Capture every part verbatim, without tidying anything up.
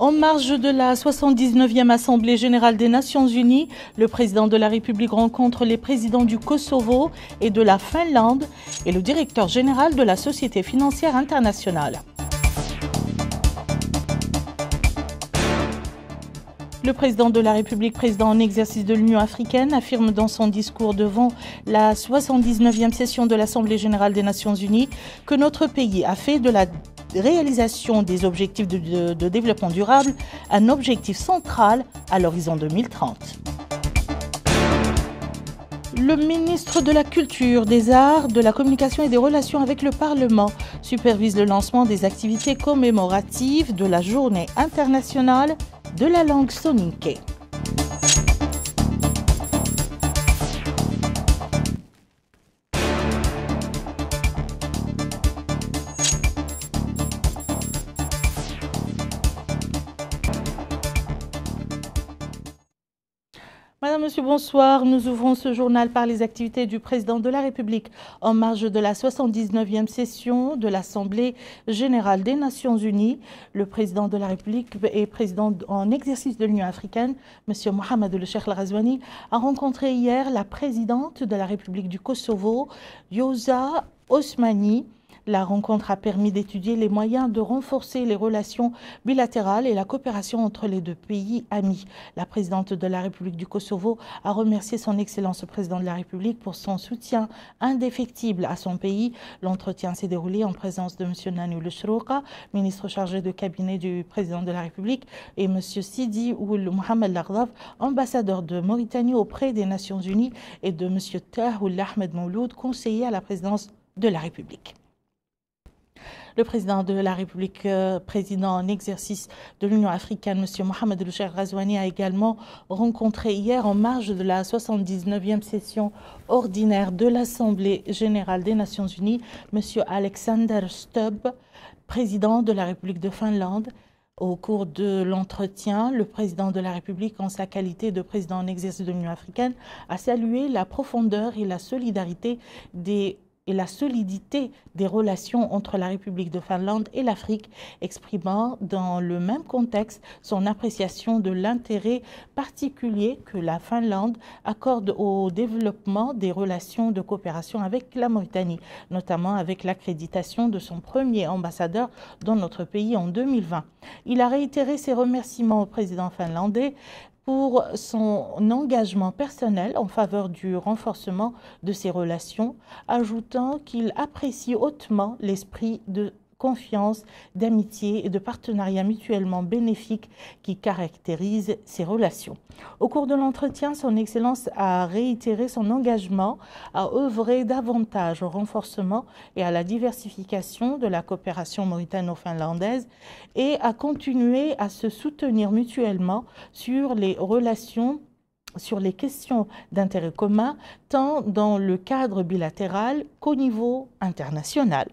En marge de la soixante-dix-neuvième Assemblée générale des Nations unies, le président de la République rencontre les présidents du Kosovo et de la Finlande et le directeur général de la Société financière internationale. Le président de la République, président en exercice de l'Union africaine, affirme dans son discours devant la soixante-dix-neuvième session de l'Assemblée générale des Nations unies que notre pays a fait de la réalisation des objectifs de, de, de développement durable un objectif central à l'horizon deux mille trente. Le ministre de la Culture, des Arts, de la Communication et des Relations avec le Parlement supervise le lancement des activités commémoratives de la Journée internationale de la langue soninké. Madame, Monsieur, bonsoir. Nous ouvrons ce journal par les activités du président de la République en marge de la soixante-dix-neuvième session de l'Assemblée générale des Nations unies. Le président de la République et président en exercice de l'Union africaine, Monsieur Mohamed El Cheikh El Ghazouani, a rencontré hier la présidente de la République du Kosovo, Vjosa Osmani. La rencontre a permis d'étudier les moyens de renforcer les relations bilatérales et la coopération entre les deux pays amis. La présidente de la République du Kosovo a remercié son Excellence le président de la République pour son soutien indéfectible à son pays. L'entretien s'est déroulé en présence de M. Nani Ul-Shrouqa, ministre chargé de cabinet du président de la République, et M. Sidi Ould Mohamed Laghdaf, ambassadeur de Mauritanie auprès des Nations Unies, et de M. Tahoul Ahmed Mouloud, conseiller à la présidence de la République. Le président de la République, euh, président en exercice de l'Union africaine, M. Mohamed El Cheikh El Ghazouani, a également rencontré hier en marge de la soixante-dix-neuvième session ordinaire de l'Assemblée générale des Nations unies, M. Alexander Stubb, président de la République de Finlande. Au cours de l'entretien, le président de la République, en sa qualité de président en exercice de l'Union africaine, a salué la profondeur et la solidarité des et la solidité des relations entre la République de Finlande et l'Afrique, exprimant dans le même contexte son appréciation de l'intérêt particulier que la Finlande accorde au développement des relations de coopération avec la Mauritanie, notamment avec l'accréditation de son premier ambassadeur dans notre pays en deux mille vingt. Il a réitéré ses remerciements au président finlandais pour son engagement personnel en faveur du renforcement de ces relations, ajoutant qu'il apprécie hautement l'esprit de confiance, d'amitié et de partenariat mutuellement bénéfique qui caractérise ces relations. Au cours de l'entretien, son Excellence a réitéré son engagement à œuvrer davantage au renforcement et à la diversification de la coopération mauritano-finlandaise et à continuer à se soutenir mutuellement sur les relations sur les questions d'intérêt commun, tant dans le cadre bilatéral qu'au niveau international.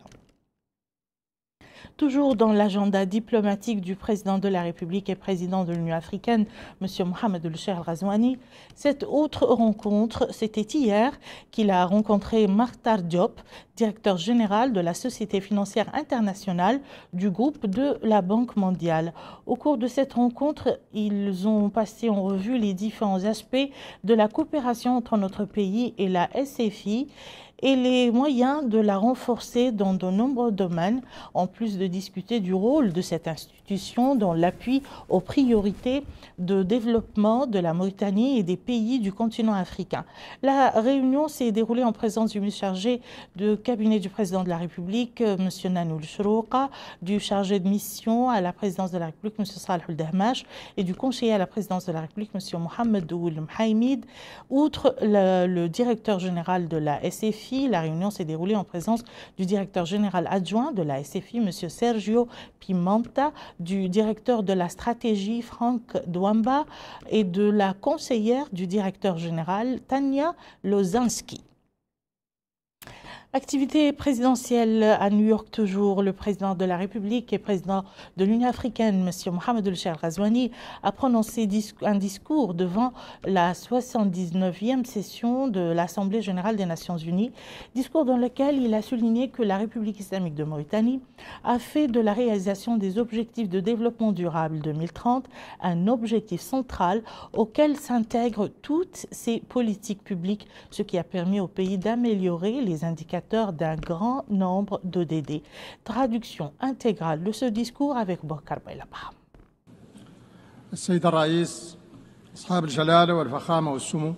Toujours dans l'agenda diplomatique du président de la République et président de l'Union africaine, M. Mohamed El Cheikh El Ghazouani, cette autre rencontre, c'était hier qu'il a rencontré Makhtar Diop, directeur général de la Société financière internationale du groupe de la Banque mondiale. Au cours de cette rencontre, ils ont passé en revue les différents aspects de la coopération entre notre pays et la S F I et les moyens de la renforcer dans de nombreux domaines, en plus de discuter du rôle de cette institution dans l'appui aux priorités de développement de la Mauritanie et des pays du continent africain. La réunion s'est déroulée en présence du ministre chargé de cabinet du président de la République, M. Nani Ul-Shrouqa, du chargé de mission à la présidence de la République, M. Salih Ould Ahmach, et du conseiller à la présidence de la République, M. Mohamed Ould Mhaimid. Outre le, le directeur général de la S F I, la réunion s'est déroulée en présence du directeur général adjoint de la S F I, M. Sergio Pimenta, du directeur de la stratégie, Franck Douamba, et de la conseillère du directeur général, Tania Lozinski. Activité présidentielle à New York toujours, le président de la République et président de l'Union africaine, M. Mohamed El Cheikh Ghazouani, a prononcé un discours devant la soixante-dix-neuvième session de l'Assemblée générale des Nations unies, discours dans lequel il a souligné que la République islamique de Mauritanie a fait de la réalisation des objectifs de développement durable deux mille trente un objectif central auquel s'intègrent toutes ces politiques publiques, ce qui a permis au pays d'améliorer les indicateurs d'un grand nombre d'O D D. Traduction intégrale de ce discours avec Bokar Bailaba. السيد الرئيس أصحاب الجلالة والفخامة والسمو.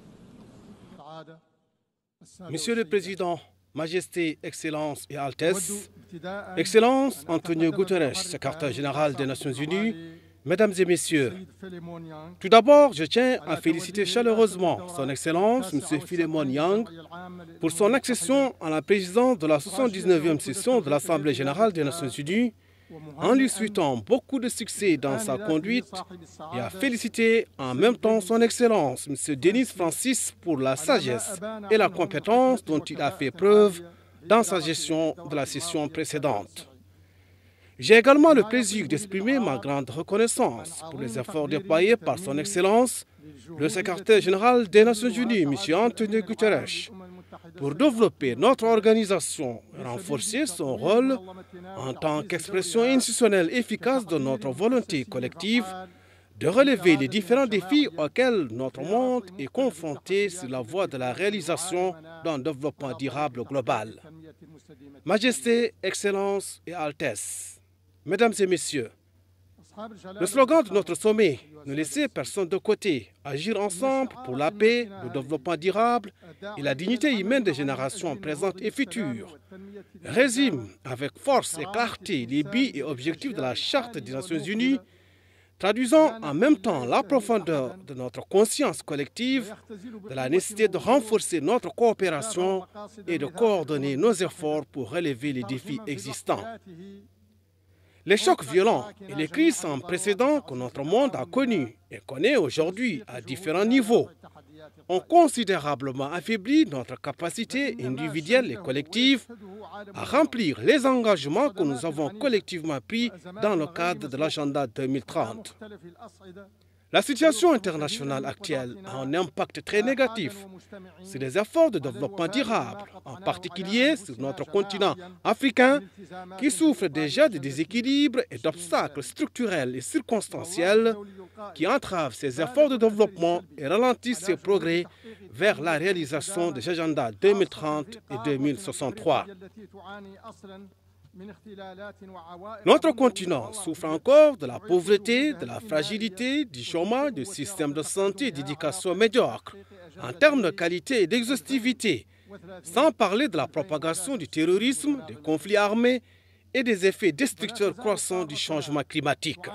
Monsieur le Président, Majesté, Excellence et Altesse, Excellence Antonio Guterres, secrétaire général des Nations Unies, Mesdames et Messieurs, tout d'abord, je tiens à féliciter chaleureusement Son Excellence, M. Philemon Yang, pour son accession à la présidence de la soixante-dix-neuvième session de l'Assemblée générale des Nations unies, en lui souhaitant beaucoup de succès dans sa conduite et à féliciter en même temps Son Excellence, M. Denis Francis, pour la sagesse et la compétence dont il a fait preuve dans sa gestion de la session précédente. J'ai également le plaisir d'exprimer ma grande reconnaissance pour les efforts déployés par Son Excellence, le secrétaire général des Nations unies, M. Antonio Guterres, pour développer notre organisation et renforcer son rôle en tant qu'expression institutionnelle efficace de notre volonté collective de relever les différents défis auxquels notre monde est confronté sur la voie de la réalisation d'un développement durable global. Majesté, Excellence et Altesse, Mesdames et Messieurs, le slogan de notre sommet, ne laisser personne de côté, agir ensemble pour la paix, le développement durable et la dignité humaine des générations présentes et futures, résume avec force et clarté les buts et objectifs de la Charte des Nations unies, traduisant en même temps la profondeur de notre conscience collective, de la nécessité de renforcer notre coopération et de coordonner nos efforts pour relever les défis existants. Les chocs violents et les crises sans précédent que notre monde a connus et connaît aujourd'hui à différents niveaux ont considérablement affaibli notre capacité individuelle et collective à remplir les engagements que nous avons collectivement pris dans le cadre de l'agenda deux mille trente. La situation internationale actuelle a un impact très négatif sur les efforts de développement durable, en particulier sur notre continent africain, qui souffre déjà de déséquilibres et d'obstacles structurels et circonstanciels qui entravent ses efforts de développement et ralentissent ses progrès vers la réalisation des agendas deux mille trente et deux mille soixante-trois. Notre continent souffre encore de la pauvreté, de la fragilité, du chômage, du système de santé et d'éducation médiocre, en termes de qualité et d'exhaustivité, sans parler de la propagation du terrorisme, des conflits armés et des effets destructeurs croissants du changement climatique.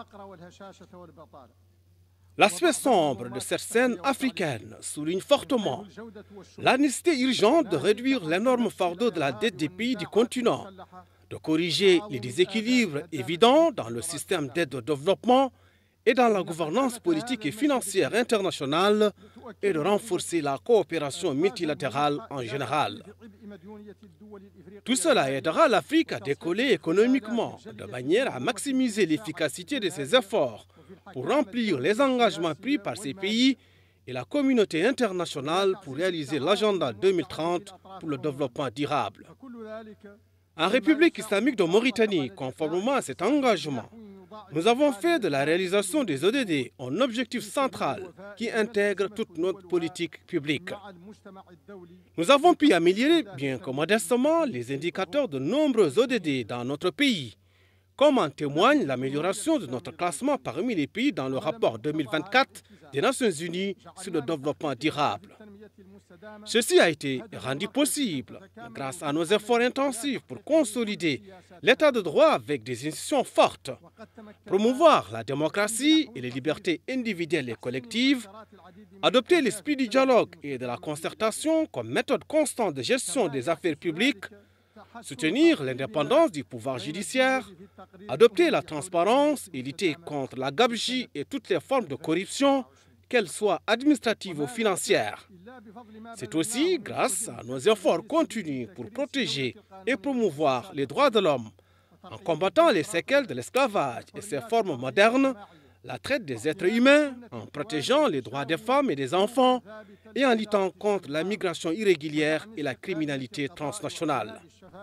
L'aspect sombre de cette scène africaine souligne fortement la nécessité urgente de réduire l'énorme fardeau de la dette des pays du continent, de corriger les déséquilibres évidents dans le système d'aide au développement et dans la gouvernance politique et financière internationale et de renforcer la coopération multilatérale en général. Tout cela aidera l'Afrique à décoller économiquement de manière à maximiser l'efficacité de ses efforts pour remplir les engagements pris par ces pays et la communauté internationale pour réaliser l'agenda deux mille trente pour le développement durable. En République islamique de Mauritanie, conformément à cet engagement, nous avons fait de la réalisation des O D D un objectif central qui intègre toute notre politique publique. Nous avons pu améliorer, bien que modestement, les indicateurs de nombreux O D D dans notre pays, comme en témoigne l'amélioration de notre classement parmi les pays dans le rapport deux mille vingt-quatre des Nations unies sur le développement durable. Ceci a été rendu possible grâce à nos efforts intensifs pour consolider l'état de droit avec des institutions fortes, promouvoir la démocratie et les libertés individuelles et collectives, adopter l'esprit du dialogue et de la concertation comme méthode constante de gestion des affaires publiques, soutenir l'indépendance du pouvoir judiciaire, adopter la transparence et lutter contre la gabegie et toutes les formes de corruption qu'elles soient administratives ou financières. C'est aussi grâce à nos efforts continus pour protéger et promouvoir les droits de l'homme, en combattant les séquelles de l'esclavage et ses formes modernes, la traite des êtres humains, en protégeant les droits des femmes et des enfants et en luttant contre la migration irrégulière et la criminalité transnationale.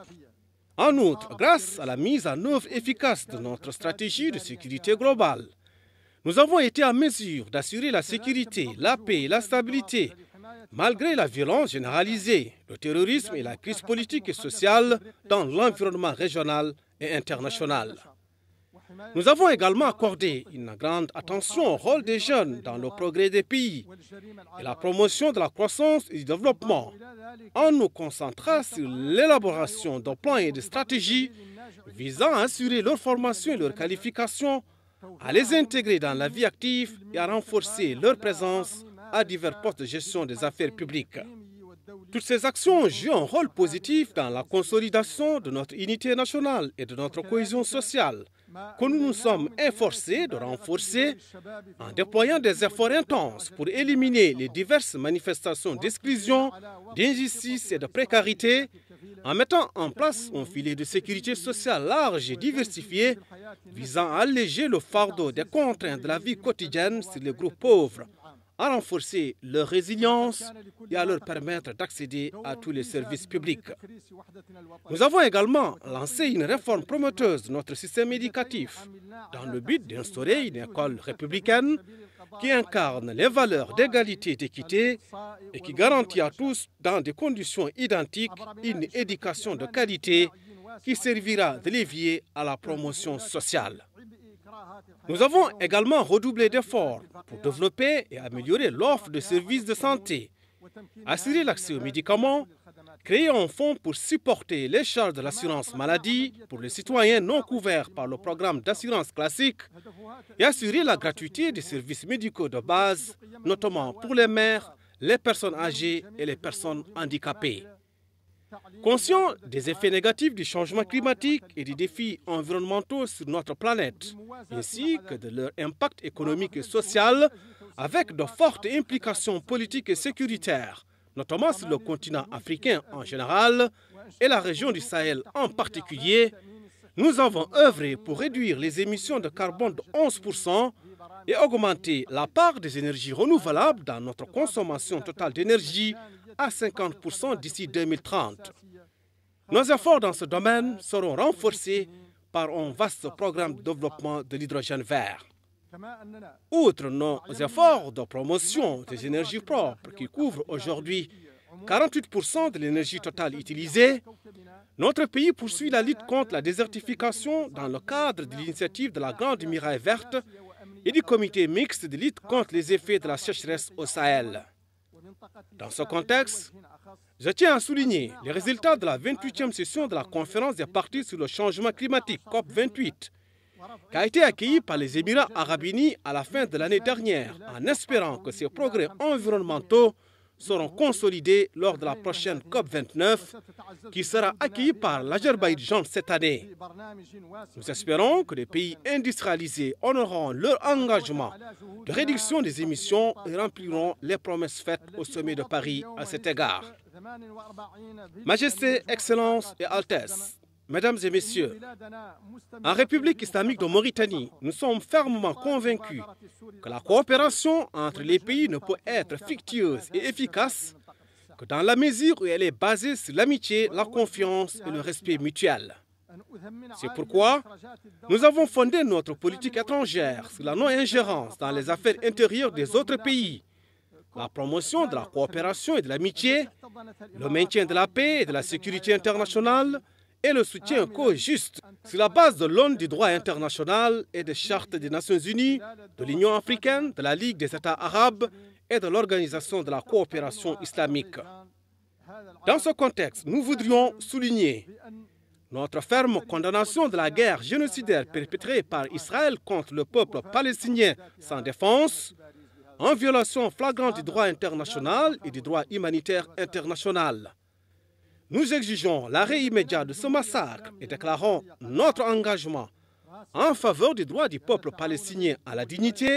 En outre, grâce à la mise en œuvre efficace de notre stratégie de sécurité globale, nous avons été en mesure d'assurer la sécurité, la paix et la stabilité, malgré la violence généralisée, le terrorisme et la crise politique et sociale dans l'environnement régional et international. Nous avons également accordé une grande attention au rôle des jeunes dans le progrès des pays et la promotion de la croissance et du développement, en nous concentrant sur l'élaboration de plans et de stratégies visant à assurer leur formation et leur qualification, à les intégrer dans la vie active et à renforcer leur présence à divers postes de gestion des affaires publiques. Toutes ces actions jouent un rôle positif dans la consolidation de notre unité nationale et de notre cohésion sociale, que nous nous sommes efforcés de renforcer en déployant des efforts intenses pour éliminer les diverses manifestations d'exclusion, d'injustice et de précarité, en mettant en place un filet de sécurité sociale large et diversifié visant à alléger le fardeau des contraintes de la vie quotidienne sur les groupes pauvres, à renforcer leur résilience et à leur permettre d'accéder à tous les services publics. Nous avons également lancé une réforme prometteuse de notre système éducatif dans le but d'instaurer une école républicaine qui incarne les valeurs d'égalité et d'équité et qui garantit à tous, dans des conditions identiques, une éducation de qualité qui servira de levier à la promotion sociale. Nous avons également redoublé d'efforts pour développer et améliorer l'offre de services de santé, assurer l'accès aux médicaments, créer un fonds pour supporter les charges de l'assurance maladie pour les citoyens non couverts par le programme d'assurance classique et assurer la gratuité des services médicaux de base, notamment pour les mères, les personnes âgées et les personnes handicapées. Conscient des effets négatifs du changement climatique et des défis environnementaux sur notre planète, ainsi que de leur impact économique et social, avec de fortes implications politiques et sécuritaires, notamment sur le continent africain en général et la région du Sahel en particulier, nous avons œuvré pour réduire les émissions de carbone de onze pour cent et augmenter la part des énergies renouvelables dans notre consommation totale d'énergie à cinquante pour cent d'ici deux mille trente. Nos efforts dans ce domaine seront renforcés par un vaste programme de développement de l'hydrogène vert. Outre nos efforts de promotion des énergies propres qui couvrent aujourd'hui quarante-huit pour cent de l'énergie totale utilisée, notre pays poursuit la lutte contre la désertification dans le cadre de l'initiative de la Grande Muraille Verte et du comité mixte de lutte contre les effets de la sécheresse au Sahel. Dans ce contexte, je tiens à souligner les résultats de la vingt-huitième session de la conférence des parties sur le changement climatique COP vingt-huit, qui a été accueillie par les Émirats arabes unis à la fin de l'année dernière, en espérant que ces progrès environnementaux seront consolidés lors de la prochaine COP vingt-neuf, qui sera accueillie par l'Azerbaïdjan cette année. Nous espérons que les pays industrialisés honoreront leur engagement de réduction des émissions et rempliront les promesses faites au sommet de Paris à cet égard. Majesté, Excellence et Altesse, Mesdames et Messieurs, en République islamique de Mauritanie, nous sommes fermement convaincus que la coopération entre les pays ne peut être fructueuse et efficace que dans la mesure où elle est basée sur l'amitié, la confiance et le respect mutuel. C'est pourquoi nous avons fondé notre politique étrangère sur la non-ingérence dans les affaires intérieures des autres pays, la promotion de la coopération et de l'amitié, le maintien de la paix et de la sécurité internationale, et le soutien co-juste sur la base de l'aune du droit international et des chartes des Nations Unies, de l'Union africaine, de la Ligue des États arabes et de l'Organisation de la coopération islamique. Dans ce contexte, nous voudrions souligner notre ferme condamnation de la guerre génocidaire perpétrée par Israël contre le peuple palestinien sans défense, en violation flagrante du droit international et du droit humanitaire international. Nous exigeons l'arrêt immédiat de ce massacre et déclarons notre engagement en faveur du droit du peuple palestinien à la dignité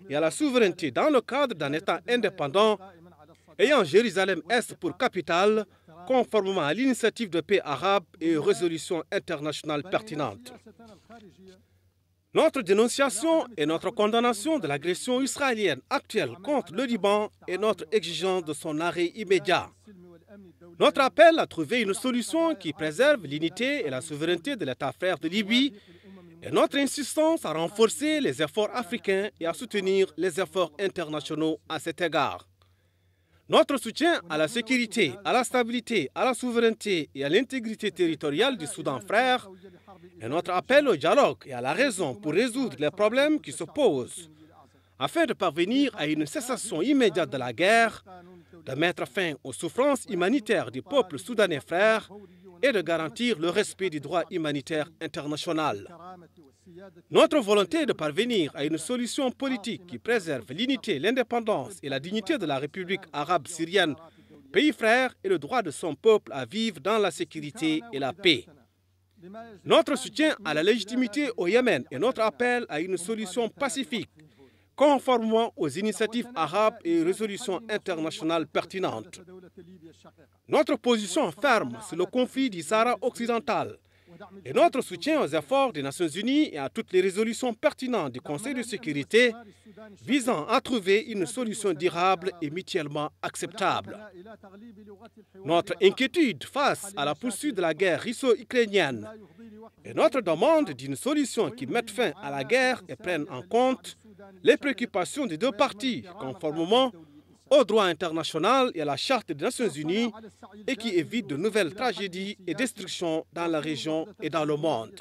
et à la souveraineté dans le cadre d'un État indépendant ayant Jérusalem-Est pour capitale, conformément à l'initiative de paix arabe et aux résolutions internationales pertinentes. Notre dénonciation et notre condamnation de l'agression israélienne actuelle contre le Liban est notre exigence de son arrêt immédiat. Notre appel à trouver une solution qui préserve l'unité et la souveraineté de l'État frère de Libye et notre insistance à renforcer les efforts africains et à soutenir les efforts internationaux à cet égard. Notre soutien à la sécurité, à la stabilité, à la souveraineté et à l'intégrité territoriale du Soudan frère et notre appel au dialogue et à la raison pour résoudre les problèmes qui se posent afin de parvenir à une cessation immédiate de la guerre, de mettre fin aux souffrances humanitaires du peuple soudanais frère et de garantir le respect du droit humanitaire international. Notre volonté de parvenir à une solution politique qui préserve l'unité, l'indépendance et la dignité de la République arabe syrienne, pays frère, et le droit de son peuple à vivre dans la sécurité et la paix. Notre soutien à la légitimité au Yémen et notre appel à une solution pacifique, conformément aux initiatives arabes et résolutions internationales pertinentes. Notre position ferme sur le conflit du Sahara occidental et notre soutien aux efforts des Nations Unies et à toutes les résolutions pertinentes du Conseil de sécurité visant à trouver une solution durable et mutuellement acceptable. Notre inquiétude face à la poursuite de la guerre russo-ukrainienne et notre demande d'une solution qui mette fin à la guerre et prenne en compte les préoccupations des deux parties, conformément au droit international et à la Charte des Nations Unies, et qui évite de nouvelles tragédies et destructions dans la région et dans le monde.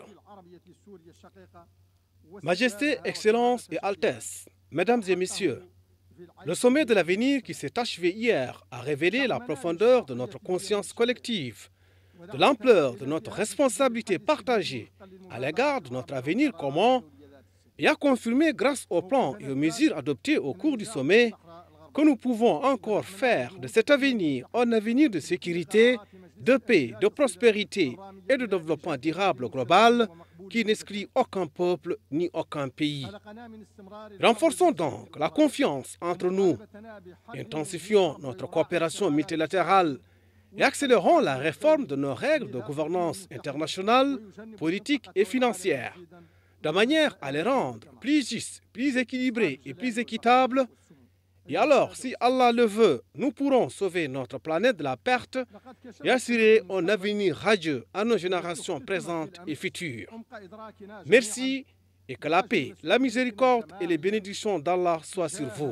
Majesté, Excellence et Altesse, Mesdames et Messieurs, le sommet de l'avenir qui s'est achevé hier a révélé la profondeur de notre conscience collective, de l'ampleur de notre responsabilité partagée à l'égard de notre avenir commun, et a confirmé grâce aux plans et aux mesures adoptées au cours du sommet que nous pouvons encore faire de cet avenir un avenir de sécurité, de paix, de prospérité et de développement durable global qui n'exclut aucun peuple ni aucun pays. Renforçons donc la confiance entre nous, intensifions notre coopération multilatérale et accélérons la réforme de nos règles de gouvernance internationale, politique et financière, de manière à les rendre plus justes, plus équilibrées et plus équitables. Et alors, si Allah le veut, nous pourrons sauver notre planète de la perte et assurer un avenir radieux à nos générations présentes et futures. Merci et que la paix, la miséricorde et les bénédictions d'Allah soient sur vous.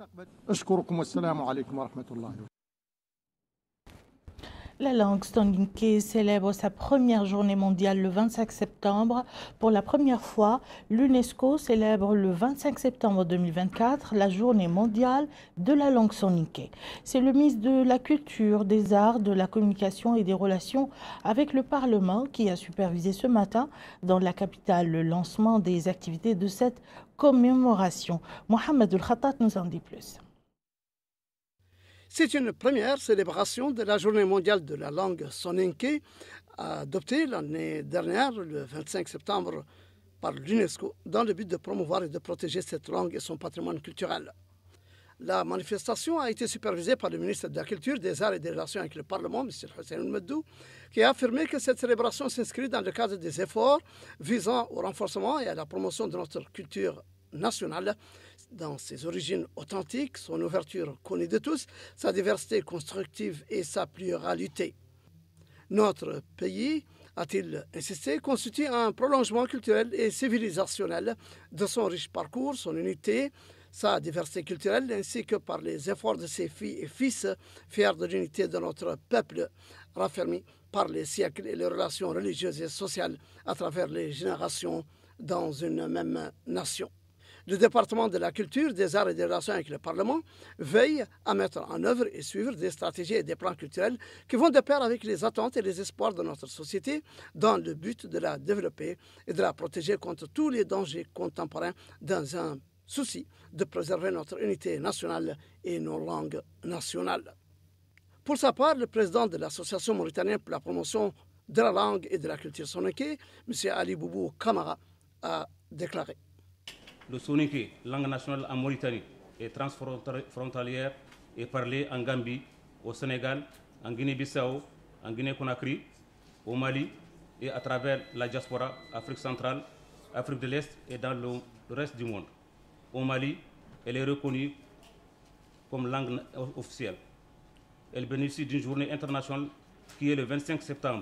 La langue soninké célèbre sa première journée mondiale le vingt-cinq septembre. Pour la première fois, l'UNESCO célèbre le vingt-cinq septembre deux mille vingt-quatre la journée mondiale de la langue soninké. C'est le ministre de la Culture, des Arts, de la Communication et des Relations avec le Parlement qui a supervisé ce matin dans la capitale le lancement des activités de cette commémoration. Mohamed El Khattat nous en dit plus. C'est une première célébration de la Journée mondiale de la langue soninké, adoptée l'année dernière, le vingt-cinq septembre, par l'UNESCO, dans le but de promouvoir et de protéger cette langue et son patrimoine culturel. La manifestation a été supervisée par le ministre de la Culture, des Arts et des Relations avec le Parlement, M. Hussein Medou, qui a affirmé que cette célébration s'inscrit dans le cadre des efforts visant au renforcement et à la promotion de notre culture nationale, dans ses origines authentiques, son ouverture connue de tous, sa diversité constructive et sa pluralité. Notre pays, a-t-il insisté, constitue un prolongement culturel et civilisationnel de son riche parcours, son unité, sa diversité culturelle, ainsi que par les efforts de ses filles et fils, fiers de l'unité de notre peuple, raffermis par les siècles et les relations religieuses et sociales à travers les générations dans une même nation. Le département de la culture, des arts et des relations avec le Parlement veille à mettre en œuvre et suivre des stratégies et des plans culturels qui vont de pair avec les attentes et les espoirs de notre société dans le but de la développer et de la protéger contre tous les dangers contemporains dans un souci de préserver notre unité nationale et nos langues nationales. Pour sa part, le président de l'Association mauritanienne pour la promotion de la langue et de la culture soninké, M. Ali Boubou Kamara, a déclaré. le soninké, langue nationale en Mauritanie, et transfrontalière, est parlée en Gambie, au Sénégal, en Guinée-Bissau, en Guinée-Conakry, au Mali et à travers la diaspora Afrique centrale, Afrique de l'Est et dans le reste du monde. Au Mali, elle est reconnue comme langue officielle. Elle bénéficie d'une journée internationale qui est le vingt-cinq septembre.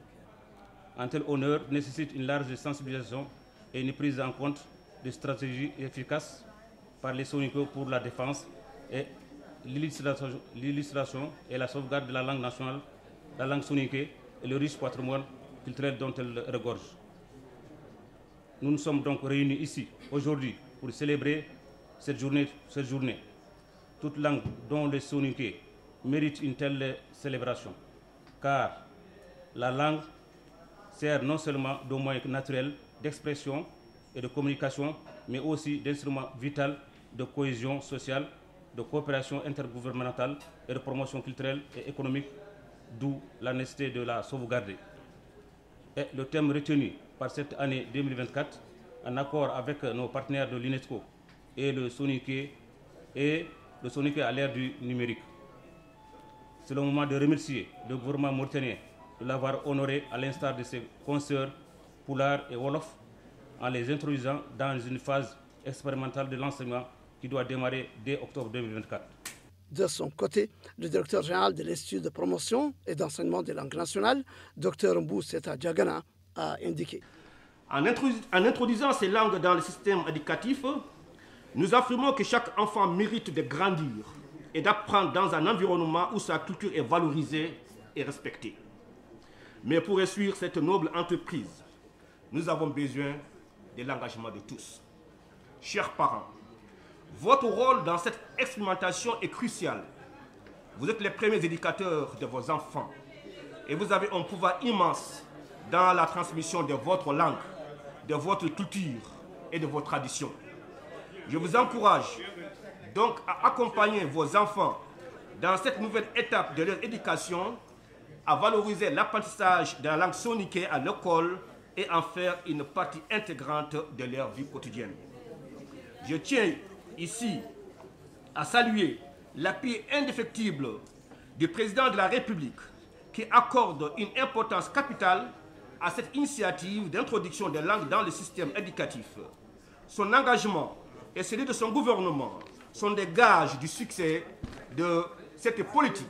Un tel honneur nécessite une large sensibilisation et une prise en compte de stratégies efficaces par les soninké pour la défense et l'illustration et la sauvegarde de la langue nationale, la langue soninké et le riche patrimoine culturel dont elle regorge. Nous nous sommes donc réunis ici aujourd'hui pour célébrer cette journée, cette journée. Toute langue dont le soninké mérite une telle célébration, car la langue sert non seulement de moyen naturel d'expression et de communication, mais aussi d'instrument vital de cohésion sociale, de coopération intergouvernementale et de promotion culturelle et économique, d'où la nécessité de la sauvegarder. Et le thème retenu par cette année deux mille vingt-quatre, en accord avec nos partenaires de l'UNESCO et le soninké, et le soninké à l'ère du numérique. C'est le moment de remercier le gouvernement mauritanien de l'avoir honoré à l'instar de ses consoeurs Pulaar et Wolof en les introduisant dans une phase expérimentale de l'enseignement qui doit démarrer dès octobre deux mille vingt-quatre. De son côté, le directeur général de l'Institut de promotion et d'enseignement des langues nationales, Dr Mbou Seta Diagana, a indiqué. En, introdu en introduisant ces langues dans le système éducatif, nous affirmons que chaque enfant mérite de grandir et d'apprendre dans un environnement où sa culture est valorisée et respectée. Mais pour réussir cette noble entreprise, nous avons besoin de l'engagement de tous. Chers parents, votre rôle dans cette expérimentation est crucial. Vous êtes les premiers éducateurs de vos enfants et vous avez un pouvoir immense dans la transmission de votre langue, de votre culture et de vos traditions. Je vous encourage donc à accompagner vos enfants dans cette nouvelle étape de leur éducation, à valoriser l'apprentissage de la langue soninké à l'école et en faire une partie intégrante de leur vie quotidienne. Je tiens ici à saluer l'appui indéfectible du président de la République qui accorde une importance capitale à cette initiative d'introduction des langues dans le système éducatif. Son engagement et celui de son gouvernement sont des gages du succès de cette politique.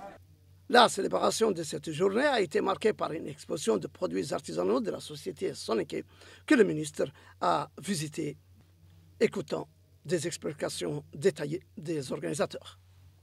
La célébration de cette journée a été marquée par une exposition de produits artisanaux de la société soninké que le ministre a visité, écoutant des explications détaillées des organisateurs.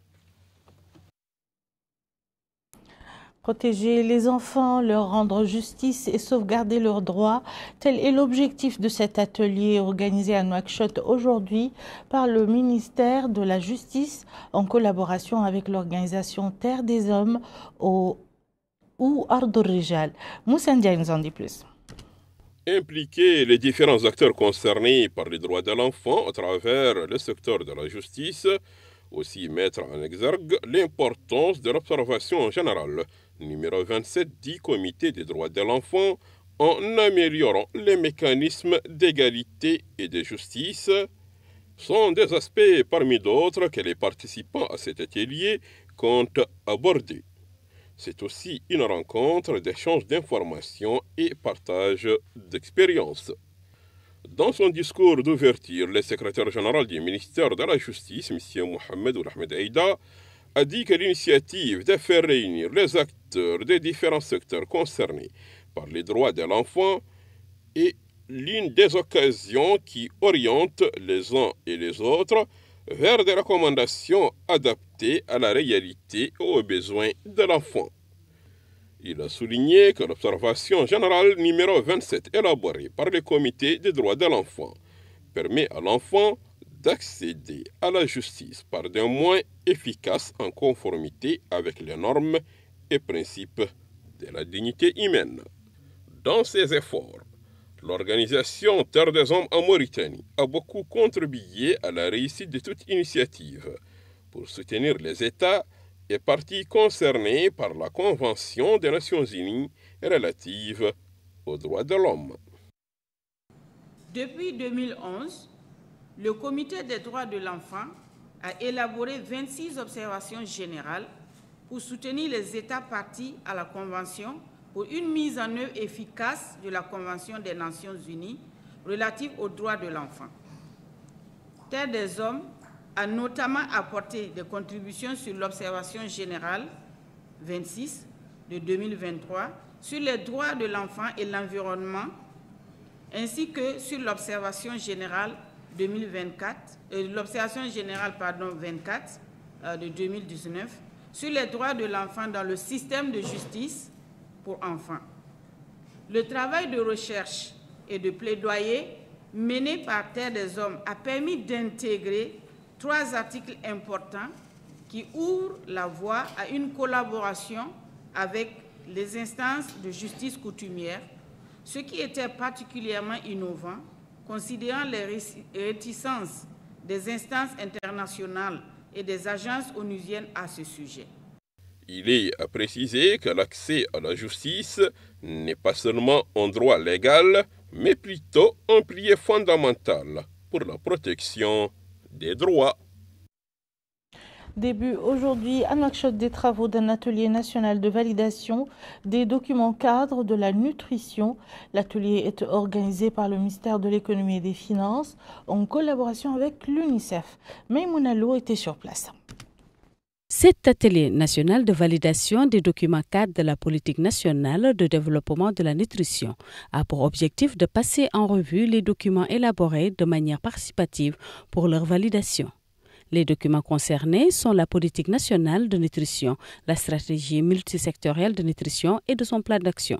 Protéger les enfants, leur rendre justice et sauvegarder leurs droits, tel est l'objectif de cet atelier organisé à Nouakchott aujourd'hui par le ministère de la Justice en collaboration avec l'organisation Terre des Hommes au, ou Ardour Rijal. Moussa Ndiaye nous en dit plus. Impliquer les différents acteurs concernés par les droits de l'enfant à travers le secteur de la justice, aussi mettre en exergue l'importance de l'observation générale numéro vingt-sept du Comité des droits de l'enfant en améliorant les mécanismes d'égalité et de justice sont des aspects parmi d'autres que les participants à cet atelier comptent aborder. C'est aussi une rencontre d'échange d'informations et partage d'expériences. Dans son discours d'ouverture, le secrétaire général du ministère de la Justice, M. Mohamed Oulahmed Aïda, a dit que l'initiative de faire réunir les acteurs des différents secteurs concernés par les droits de l'enfant est l'une des occasions qui oriente les uns et les autres vers des recommandations adaptées à la réalité et aux besoins de l'enfant. Il a souligné que l'observation générale numéro vingt-sept élaborée par le Comité des droits de l'enfant permet à l'enfant d'accéder à la justice par des moyens efficaces en conformité avec les normes et principes de la dignité humaine. Dans ses efforts, l'organisation Terre des Hommes en Mauritanie a beaucoup contribué à la réussite de toute initiative pour soutenir les États et parties concernées par la Convention des Nations Unies relative aux droits de l'homme. Depuis deux mille onze, le Comité des droits de l'enfant a élaboré vingt-six observations générales pour soutenir les États parties à la Convention pour une mise en œuvre efficace de la Convention des Nations Unies relative aux droits de l'enfant. Terre des Hommes a notamment apporté des contributions sur l'observation générale vingt-six de deux mille vingt-trois sur les droits de l'enfant et l'environnement, ainsi que sur l'observation générale deux mille vingt-quatre, euh, l'observation générale pardon, vingt-quatre euh, de deux mille dix-neuf sur les droits de l'enfant dans le système de justice pour enfants. Le travail de recherche et de plaidoyer mené par Terre des Hommes a permis d'intégrer trois articles importants qui ouvrent la voie à une collaboration avec les instances de justice coutumière, ce qui était particulièrement innovant, considérant les réticences des instances internationales et des agences onusiennes à ce sujet. Il est à préciser que l'accès à la justice n'est pas seulement un droit légal, mais plutôt un pilier fondamental pour la protection des droits. Début aujourd'hui à Nouakchott des travaux d'un atelier national de validation des documents cadres de la nutrition. L'atelier est organisé par le ministère de l'économie et des finances en collaboration avec l'UNICEF. Maïmouna Lo était sur place. Cet atelier national de validation des documents cadres de la politique nationale de développement de la nutrition a pour objectif de passer en revue les documents élaborés de manière participative pour leur validation. Les documents concernés sont la politique nationale de nutrition, la stratégie multisectorielle de nutrition et de son plan d'action.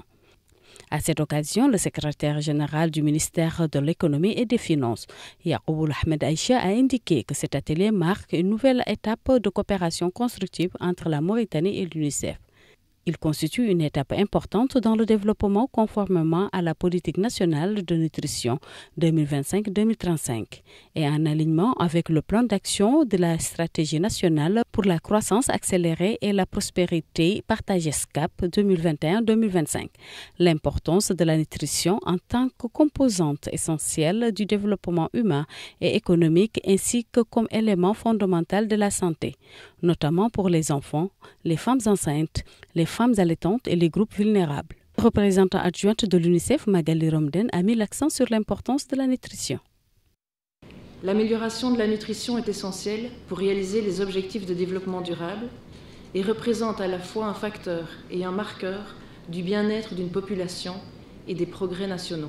À cette occasion, le secrétaire général du ministère de l'économie et des finances, Yaqouboul Ahmed Aïcha, a indiqué que cet atelier marque une nouvelle étape de coopération constructive entre la Mauritanie et l'UNICEF. Il constitue une étape importante dans le développement conformément à la politique nationale de nutrition deux mille vingt-cinq deux mille trente-cinq et en alignement avec le plan d'action de la stratégie nationale pour la croissance accélérée et la prospérité partagée S C A P deux mille vingt et un deux mille vingt-cinq. L'importance de la nutrition en tant que composante essentielle du développement humain et économique ainsi que comme élément fondamental de la santé, notamment pour les enfants, les femmes enceintes, les femmes allaitantes et les groupes vulnérables. La représentante adjointe de l'UNICEF, Magali Romden, a mis l'accent sur l'importance de la nutrition. L'amélioration de la nutrition est essentielle pour réaliser les objectifs de développement durable et représente à la fois un facteur et un marqueur du bien-être d'une population et des progrès nationaux.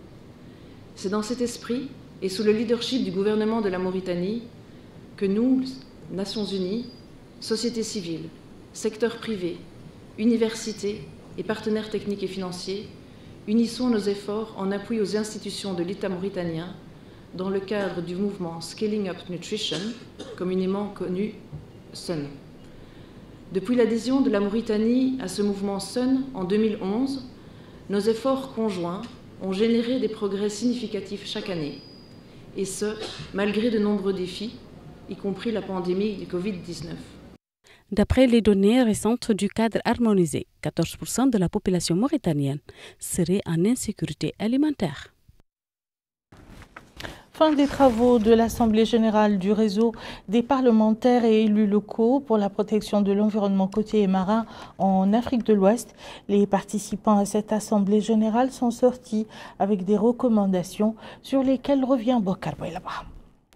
C'est dans cet esprit et sous le leadership du gouvernement de la Mauritanie que nous, Nations Unies, société civile, secteur privé, universités et partenaires techniques et financiers, unissons nos efforts en appui aux institutions de l'État mauritanien dans le cadre du mouvement Scaling Up Nutrition, communément connu S U N. Depuis l'adhésion de la Mauritanie à ce mouvement S U N en deux mille onze, nos efforts conjoints ont généré des progrès significatifs chaque année, et ce, malgré de nombreux défis, y compris la pandémie du covid dix-neuf. D'après les données récentes du cadre harmonisé, quatorze pour cent de la population mauritanienne serait en insécurité alimentaire. Fin des travaux de l'Assemblée générale du réseau des parlementaires et élus locaux pour la protection de l'environnement côtier et marin en Afrique de l'Ouest. Les participants à cette Assemblée générale sont sortis avec des recommandations sur lesquelles revient Bokar Boylaba.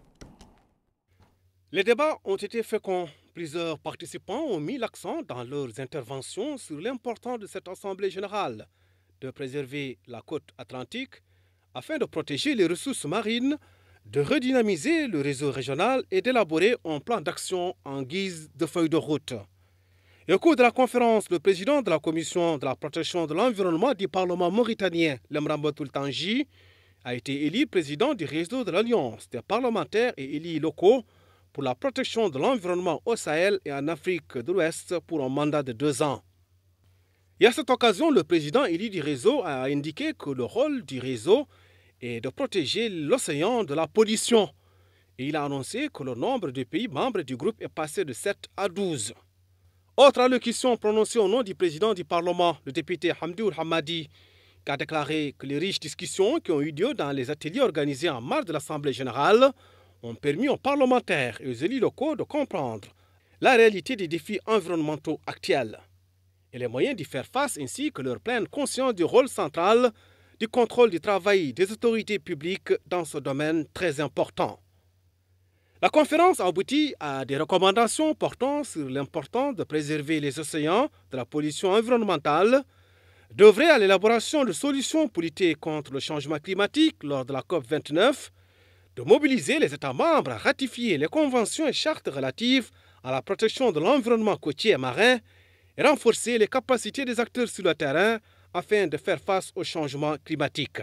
Les débats ont été féconds. Plusieurs participants ont mis l'accent dans leurs interventions sur l'importance de cette Assemblée générale de préserver la côte atlantique afin de protéger les ressources marines, de redynamiser le réseau régional et d'élaborer un plan d'action en guise de feuille de route. Et au cours de la conférence, le président de la Commission de la protection de l'environnement du Parlement mauritanien, Lemrambotoul Tanji, a été élu président du réseau de l'Alliance des parlementaires et élus locaux pour la protection de l'environnement au Sahel et en Afrique de l'Ouest pour un mandat de deux ans. Et à cette occasion, le président élu du réseau a indiqué que le rôle du réseau est de protéger l'océan de la pollution. Et il a annoncé que le nombre de pays membres du groupe est passé de sept à douze. Autre allocution prononcée au nom du président du Parlement, le député Hamdoul Hamadi, qui a déclaré que les riches discussions qui ont eu lieu dans les ateliers organisés en marge de l'Assemblée générale ont permis aux parlementaires et aux élus locaux de comprendre la réalité des défis environnementaux actuels et les moyens d'y faire face, ainsi que leur pleine conscience du rôle central du contrôle du travail des autorités publiques dans ce domaine très important. La conférence a abouti à des recommandations portant sur l'importance de préserver les océans de la pollution environnementale, d'œuvrer à l'élaboration de solutions pour lutter contre le changement climatique lors de la COP vingt-neuf, de mobiliser les États membres à ratifier les conventions et chartes relatives à la protection de l'environnement côtier et marin et renforcer les capacités des acteurs sur le terrain afin de faire face au changement climatique.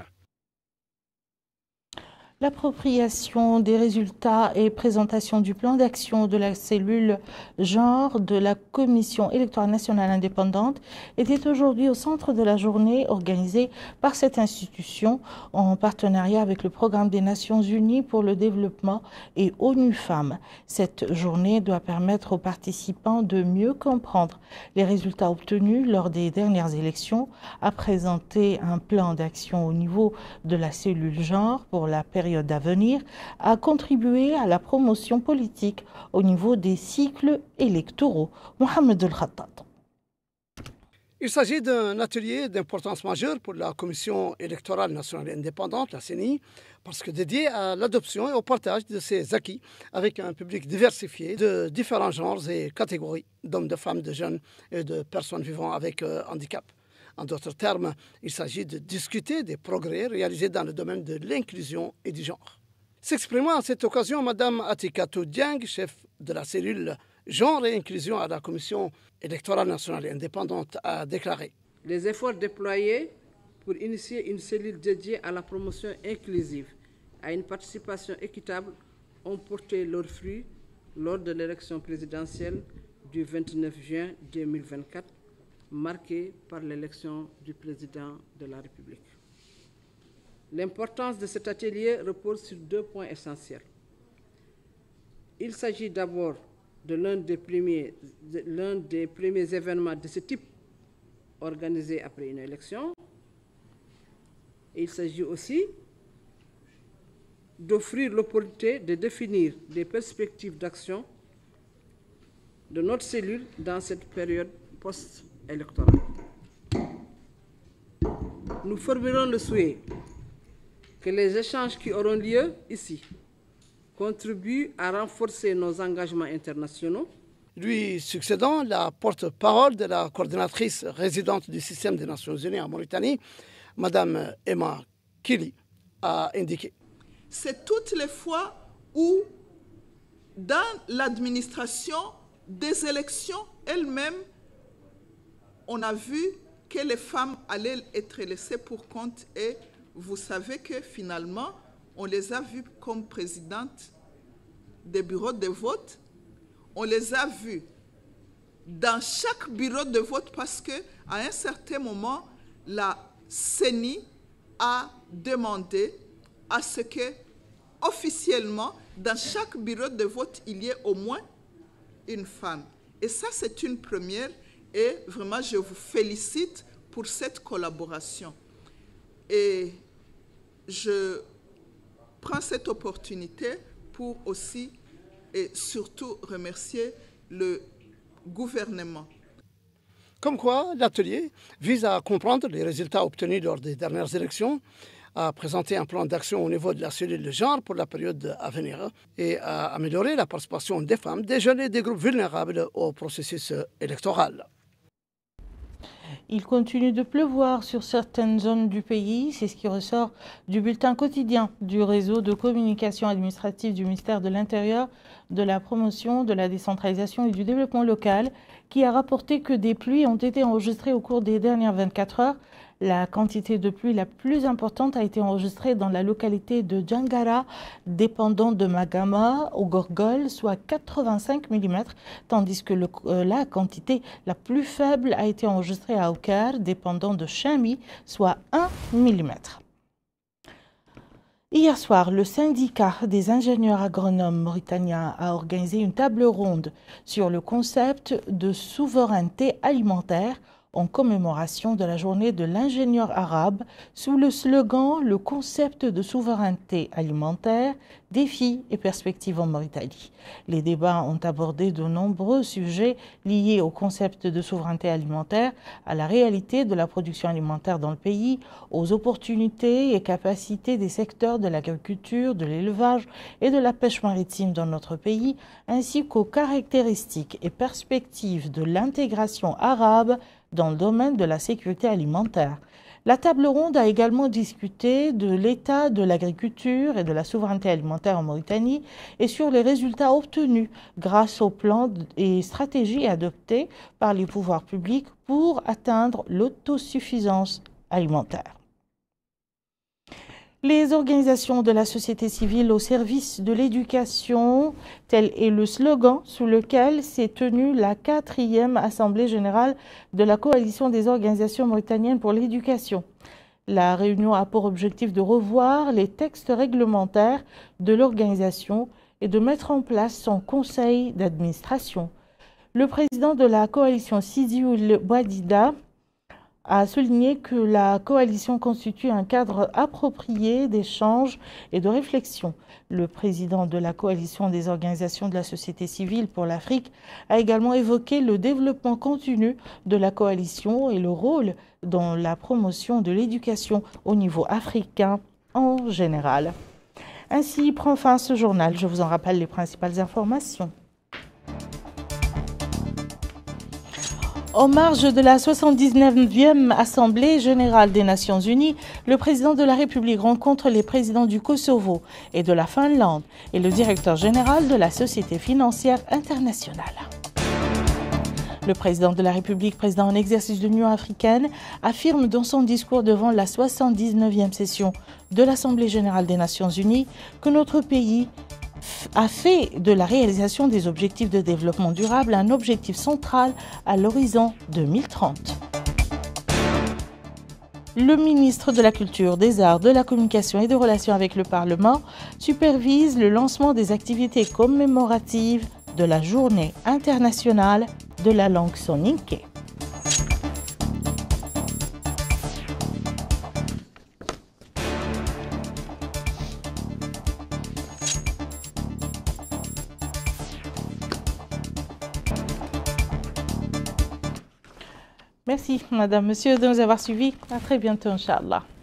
L'appropriation des résultats et présentation du plan d'action de la cellule genre de la Commission électorale nationale indépendante était aujourd'hui au centre de la journée organisée par cette institution en partenariat avec le Programme des Nations Unies pour le développement et ONU Femmes. Cette journée doit permettre aux participants de mieux comprendre les résultats obtenus lors des dernières élections, à présenter un plan d'action au niveau de la cellule genre pour la période à venir, à contribuer à la promotion politique au niveau des cycles électoraux. Mohamed El-Khattat. Il s'agit d'un atelier d'importance majeure pour la Commission électorale nationale indépendante, la C E N I, parce que dédié à l'adoption et au partage de ses acquis avec un public diversifié de différents genres et catégories d'hommes, de femmes, de jeunes et de personnes vivant avec euh, handicap. En d'autres termes, il s'agit de discuter des progrès réalisés dans le domaine de l'inclusion et du genre. S'exprimant à cette occasion, Mme Atikatou Dieng, chef de la cellule genre et inclusion à la Commission électorale nationale indépendante, a déclaré: les efforts déployés pour initier une cellule dédiée à la promotion inclusive, à une participation équitable, ont porté leurs fruits lors de l'élection présidentielle du vingt-neuf juin deux mille vingt-quatre, marquée par l'élection du président de la République. L'importance de cet atelier repose sur deux points essentiels. Il s'agit d'abord de l'un des premiers, de l'un des premiers événements de ce type organisés après une élection. Et il s'agit aussi d'offrir l'opportunité de définir des perspectives d'action de notre cellule dans cette période post-électorale. Nous formulerons le souhait que les échanges qui auront lieu ici contribuent à renforcer nos engagements internationaux. Lui succédant, la porte-parole de la coordinatrice résidente du système des Nations Unies en Mauritanie, Mme Emma Kili, a indiqué: c'est toutes les fois où, dans l'administration des élections elles-mêmes, on a vu que les femmes allaient être laissées pour compte, et vous savez que finalement, on les a vues comme présidentes des bureaux de vote. On les a vues dans chaque bureau de vote parce qu'à un certain moment, la C E N I a demandé à ce que, officiellement, dans chaque bureau de vote, il y ait au moins une femme. Et ça, c'est une première. Et vraiment, je vous félicite pour cette collaboration. Et je prends cette opportunité pour aussi et surtout remercier le gouvernement. Comme quoi, l'atelier vise à comprendre les résultats obtenus lors des dernières élections, à présenter un plan d'action au niveau de la cellule de genre pour la période à venir et à améliorer la participation des femmes, des jeunes et des groupes vulnérables au processus électoral. Il continue de pleuvoir sur certaines zones du pays. C'est ce qui ressort du bulletin quotidien du réseau de communication administrative du ministère de l'Intérieur, de la promotion, de la décentralisation et du développement local, qui a rapporté que des pluies ont été enregistrées au cours des dernières vingt-quatre heures. La quantité de pluie la plus importante a été enregistrée dans la localité de Djangara, dépendant de Magama, au Gorgol, soit quatre-vingt-cinq millimètres, tandis que le, euh, la quantité la plus faible a été enregistrée à Aukar, dépendant de Chami, soit un millimètre. Hier soir, le syndicat des ingénieurs agronomes mauritaniens a organisé une table ronde sur le concept de souveraineté alimentaire en commémoration de la journée de l'ingénieur arabe, sous le slogan « Le concept de souveraineté alimentaire, défis et perspectives en Mauritanie. Les débats ont abordé de nombreux sujets liés au concept de souveraineté alimentaire, à la réalité de la production alimentaire dans le pays, aux opportunités et capacités des secteurs de l'agriculture, de l'élevage et de la pêche maritime dans notre pays, ainsi qu'aux caractéristiques et perspectives de l'intégration arabe dans le domaine de la sécurité alimentaire. La table ronde a également discuté de l'état de l'agriculture et de la souveraineté alimentaire en Mauritanie et sur les résultats obtenus grâce aux plans et stratégies adoptés par les pouvoirs publics pour atteindre l'autosuffisance alimentaire. Les organisations de la société civile au service de l'éducation, tel est le slogan sous lequel s'est tenue la quatrième Assemblée générale de la Coalition des organisations mauritaniennes pour l'éducation. La réunion a pour objectif de revoir les textes réglementaires de l'organisation et de mettre en place son conseil d'administration. Le président de la coalition Sidioul Bouadida a souligné que la coalition constitue un cadre approprié d'échange et de réflexion. Le président de la coalition des organisations de la société civile pour l'Afrique a également évoqué le développement continu de la coalition et le rôle dans la promotion de l'éducation au niveau africain en général. Ainsi prend fin ce journal. Je vous en rappelle les principales informations. En marge de la soixante-dix-neuvième Assemblée générale des Nations unies, le président de la République rencontre les présidents du Kosovo et de la Finlande et le directeur général de la Société financière internationale. Le président de la République, président en exercice de l'Union africaine, affirme dans son discours devant la soixante-dix-neuvième session de l'Assemblée générale des Nations unies que notre pays a fait de la réalisation des objectifs de développement durable un objectif central à l'horizon deux mille trente. Le ministre de la Culture, des Arts, de la Communication et des Relations avec le Parlement supervise le lancement des activités commémoratives de la Journée internationale de la langue soninké. Merci, Madame, Monsieur, de nous avoir suivis. À très bientôt, Inch'Allah.